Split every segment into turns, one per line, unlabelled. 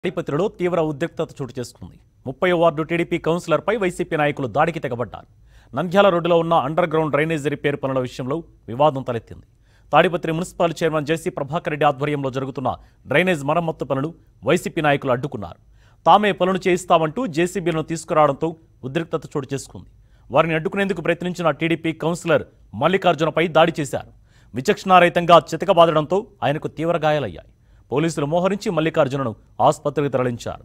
తాడిపత్రిలో తీవ్ర ఉద్రిక్తత చోటు చేసుకుంది. 30వ వార్డు టీడీపీ కౌన్సిలర్పై వైసీపీ నాయకులు దాడికి తెగబడ్డారు. నంద్యాల రోడ్డులో ఉన్న అండర్ గ్రౌండ్ డ్రైనేజ్ రిపేర్ పనుల విషయంలో వివాదం తలెత్తింది. Tadipatri municipal chairman JC Prabhakar Reddy ఆధ్వర్యంలో జరుగుతున్న డ్రైనేజ్ మరమ్మత్తు పనులు వైసీపీ నాయకులు అడ్డుకున్నారు. తామే పనులు చేయిస్తామంటూ జేసీబీలను తీసుకురావడంతో ఉద్రిక్తత చోటు చేసుకుంది. వారిని అడ్డుకునేందుకు ప్రయత్నించిన టీడీపీ కౌన్సిలర్ మల్లికార్జునపై దాడి చేశారు. విచక్షణారహితంగా చితకబాదడంతో ఆయనకు తీవ్ర గాయాలయ్యాయి. పోలీసులు మోహరించి మల్లికార్జునను ఆసుపత్రికి తరలించారు.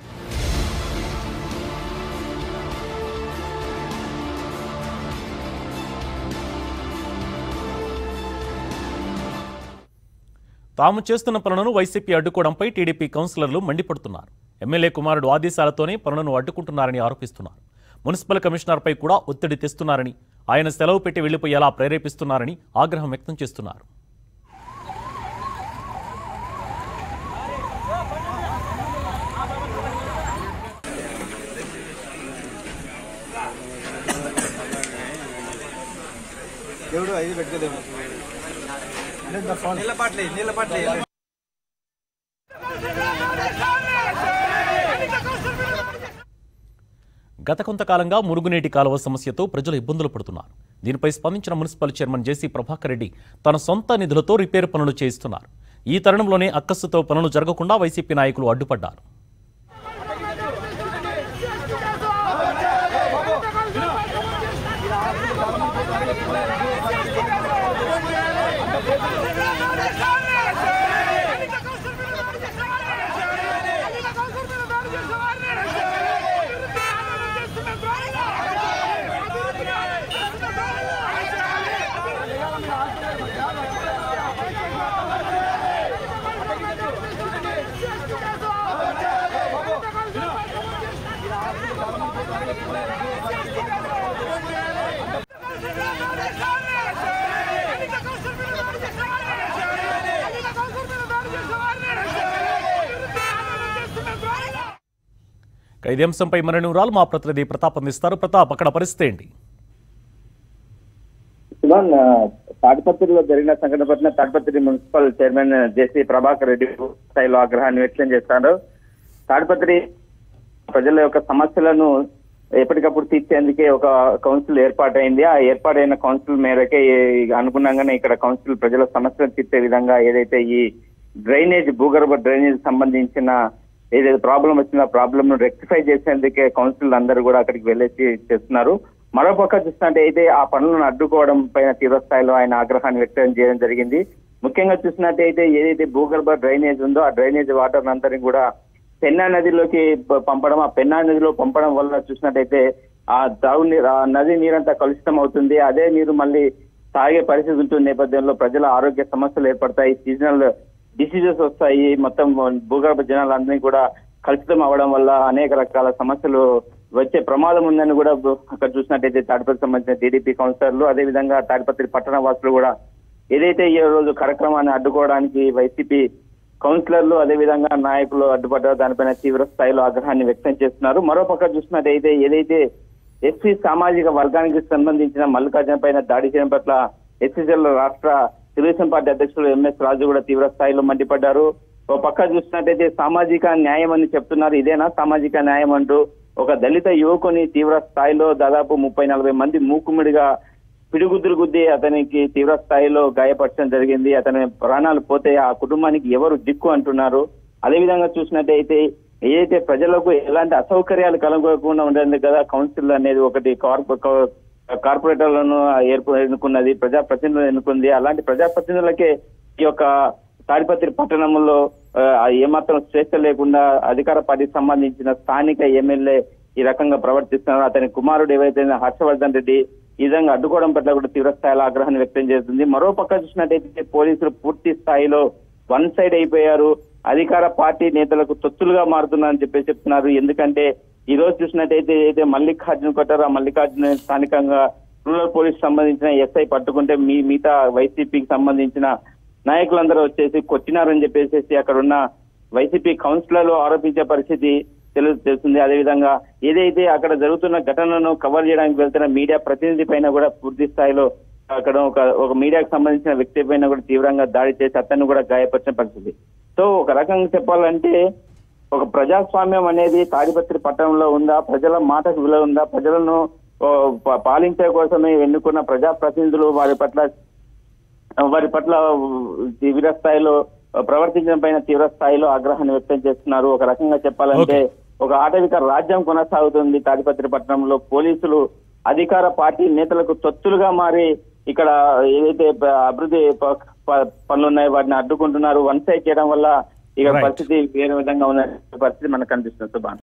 తాము చేస్తున్న పనులను వైసీపీ అడ్డుకోవడంపై టీడీపీ కౌన్సిలర్లు మండిపడుతున్నారు. ఎమ్మెల్యే కుమారుడు ఆదేశాలతోనే పనులను అడ్డుకుంటున్నారని ఆరోపిస్తున్నారు. మున్సిపల్ కమిషనర్పై కూడా ఒత్తిడి తెస్తున్నారని, ఆయన సెలవు పెట్టి వెళ్లిపోయేలా ప్రేరేపిస్తున్నారని ఆగ్రహం వ్యక్తం చేస్తున్నారు. గత కొంతకాలంగా మురుగునీటి కాలువ సమస్యతో ప్రజలు ఇబ్బందులు పడుతున్నారు. దీనిపై స్పందించిన municipal chairman JC Prabhakar Reddy తన సొంత నిధులతో రిపేర్ పనులు చేయిస్తున్నారు. ఈ తరుణంలోనే అక్కస్సుతో పనులు జరగకుండా వైసీపీ నాయకులు అడ్డుపడ్డారు. ఇదే అంశంపై మరిన్ని వివరాలు మా ప్రతినిధి ప్రతాప్ అందిస్తారు. ప్రతాప్, అక్కడ పరిస్థితి ఏంటి?
తాడిపత్రిలో జరిగిన సంఘటన పట్ల Tadipatri municipal chairman JC Prabhakar Reddy స్థాయిలో ఆగ్రహాన్ని వ్యక్తం చేశారు. తాడిపత్రి ప్రజల యొక్క సమస్యలను ఎప్పటికప్పుడు తీర్చేందుకే ఒక కౌన్సిల్ ఏర్పాటైంది. ఆ ఏర్పాటైన కౌన్సిల్ మేరకే అనుగుణంగానే ఇక్కడ కౌన్సిల్ ప్రజల సమస్యలు తీర్చే విధంగా ఏదైతే ఈ డ్రైనేజ్ భూగర్భ డ్రైనేజ్ సంబంధించిన ఏదైతే ప్రాబ్లం వచ్చిందో ఆ ప్రాబ్లం ను రెక్టిఫై చేసేందుకే కౌన్సిల్ అందరూ కూడా అక్కడికి వెళ్ళేసి చేస్తున్నారు. మరోపక్క చూసినట్టు అయితే ఆ పనులను అడ్డుకోవడం పైన తీవ్రస్థాయిలో ఆయన ఆగ్రహాన్ని వ్యక్తం చేయడం జరిగింది. ముఖ్యంగా చూసినట్టయితే ఏదైతే భూగర్భ డ్రైనేజ్ ఉందో ఆ డ్రైనేజ్ వాటర్ అందరినీ కూడా పెన్నా నదిలోకి పంపడం, ఆ పెన్నా నదిలో పంపడం వల్ల చూసినట్టయితే ఆ తాగునీరు, ఆ నది నీరంతా కలుషితం అవుతుంది. అదే నీరు మళ్ళీ తాగే పరిస్థితి ఉంటుంది. నేపథ్యంలో ప్రజల ఆరోగ్య సమస్యలు ఏర్పడతాయి, సీజనల్ డిసీజెస్ వస్తాయి. మొత్తం భూగర్భ జనాలందరినీ కూడా కలుషితం అవ్వడం వల్ల అనేక రకాల సమస్యలు వచ్చే ప్రమాదం ఉందని కూడా అక్కడ చూసినట్టయితే తాడిపత్రికి సంబంధించిన టీడీపీ కౌన్సిలర్లు, అదేవిధంగా తాడిపత్రి పట్టణ వాసులు కూడా ఏదైతే ఈ రోజు కార్యక్రమాన్ని అడ్డుకోవడానికి వైసీపీ కౌన్సిలర్లు అదేవిధంగా నాయకులు అడ్డుపడ్డారో దానిపైన తీవ్ర స్థాయిలో ఆగ్రహాన్ని వ్యక్తం చేస్తున్నారు. మరోపక్క చూసినట్టయితే ఏదైతే ఎస్సీ సామాజిక వర్గానికి సంబంధించిన మల్లికార్జున పైన దాడి చేయడం పట్ల ఎస్సీసీల రాష్ట్ర తెలుగుదేశం పార్టీ అధ్యక్షులు ఎంఎస్ రాజు కూడా తీవ్ర స్థాయిలో మండిపడ్డారు. ఒక పక్క చూసినట్టయితే సామాజిక న్యాయం అని చెప్తున్నారు. ఇదేనా సామాజిక న్యాయం అంటూ ఒక దళిత యువకుని తీవ్ర స్థాయిలో దాదాపు 30-40 మంది మూకుముడిగా పిడిగుద్దులు గుద్ది అతనికి తీవ్ర స్థాయిలో గాయపరచడం జరిగింది. అతని ప్రాణాలు పోతే ఆ కుటుంబానికి ఎవరు దిక్కు అంటున్నారు. అదేవిధంగా చూసినట్టయితే ఏదైతే ప్రజలకు ఎలాంటి అసౌకర్యాలు కలగకుండా ఉండేందుకు కదా కౌన్సిల్ అనేది ఒకటి కార్పొరేటర్లను ఎన్నుకున్నది, ప్రజాప్రతినిధులు ఎన్నుకుంది. అలాంటి ప్రజాప్రతినిధులకే ఈ యొక్క తాడిపత్రి పట్టణంలో ఏమాత్రం స్వేచ్ఛ లేకుండా అధికార పార్టీకి సంబంధించిన స్థానిక ఎమ్మెల్యే ఈ రకంగా ప్రవర్తిస్తున్నారు. అతని కుమారుడు ఏవైతే హర్షవర్ధన్ రెడ్డి ఈ విధంగా అడ్డుకోవడం పట్ల కూడా తీవ్ర స్థాయిలో ఆగ్రహాన్ని వ్యక్తం చేస్తుంది. మరో పక్క చూసినట్టయితే పోలీసులు పూర్తి స్థాయిలో వన్ సైడ్ అయిపోయారు. అధికార పార్టీ నేతలకు తొత్తులుగా మారుతున్నారని చెప్తున్నారు. ఎందుకంటే ఈ రోజు చూసినట్టయితే ఏదైతే మల్లికార్జున కొట్టారో ఆ మల్లికార్జున స్థానికంగా రూరల్ పోలీస్ సంబంధించిన ఎస్ఐ పట్టుకుంటే మిగతా వైసీపీకి సంబంధించిన నాయకులందరూ వచ్చేసి కొట్టినారని చెప్పేసి అక్కడ ఉన్న వైసీపీ కౌన్సిలర్లు ఆరోపించే పరిస్థితి తెలుస్తుంది. అదేవిధంగా ఏదైతే అక్కడ జరుగుతున్న ఘటనను కవర్ చేయడానికి వెళ్తున్న మీడియా ప్రతినిధి పైన కూడా పూర్తి స్థాయిలో అక్కడ ఒక మీడియాకు సంబంధించిన వ్యక్తి పైన కూడా తీవ్రంగా దాడి చేసి అతన్ని కూడా గాయపరిచిన పరిస్థితి. సో ఒక రకంగా చెప్పాలంటే ఒక ప్రజాస్వామ్యం అనేది తాడిపత్రి పట్టణంలో ఉందా? ప్రజల మాటకు విలువ ఉందా? ప్రజలను పాలించే కోసమే ఎన్నుకున్న ప్రజాప్రతినిధులు వారి పట్ల తీవ్ర స్థాయిలో ప్రవర్తించడం పైన తీవ్ర స్థాయిలో ఆగ్రహాన్ని వ్యక్తం చేస్తున్నారు. ఒక రకంగా చెప్పాలంటే ఒక ఆటవిక రాజ్యం కొనసాగుతుంది తాడిపత్రి పట్టణంలో. పోలీసులు అధికార పార్టీ నేతలకు తొత్తులుగా మారి ఇక్కడ ఏదైతే అభివృద్ధి పనులు ఉన్నాయో వాటిని అడ్డుకుంటున్నారు. వన్ సైడ్ చేయడం వల్ల ఇక పరిస్థితి వేరే విధంగా ఉన్న పరిస్థితి మనకు కనిపిస్తుంది. సుభాన్.